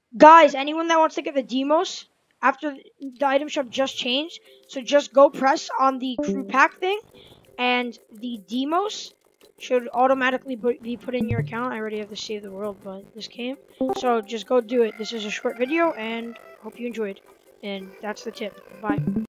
Guys, anyone that wants to get the demos after the item shop just changed, so just go press on the crew pack thing, and the demos should automatically be put in your account. I already have to save the world, but this came. So just go do it. This is a short video, and hope you enjoyed. And that's the tip. Bye.